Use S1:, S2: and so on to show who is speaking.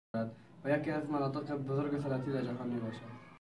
S1: و یکی از مناطق بزرگ صنعتی در جهان می باشد.